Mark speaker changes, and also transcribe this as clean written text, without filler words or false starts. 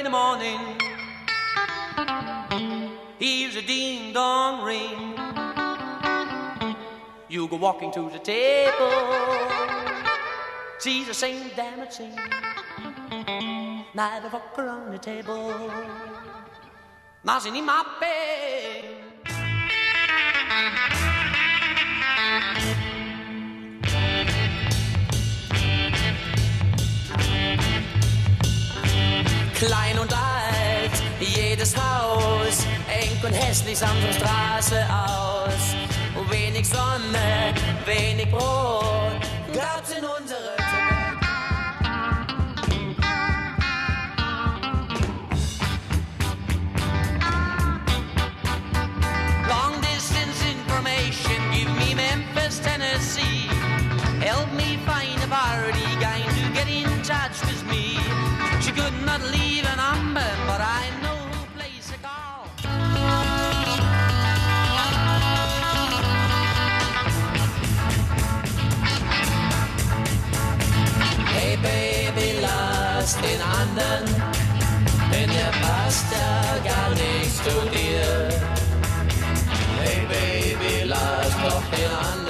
Speaker 1: the morning, here's a ding-dong ring. You go walking to the table, she's the same damn it sing. Night walk around the table, nothing in my bed. Klein und alt, jedes Haus, eng und hässlich sah unsere Straße aus. Wenig Sonne, wenig Brot, gab's in unsere Zimmer. Long distance information, give me Memphis, Tennessee. Help me find a party guy to get in touch with me. She could not leave a number, but I know who plays a call. Hey Baby, lass den anderen, denn der passt ja gar nicht zu dir. Hey Baby, lass doch den anderen.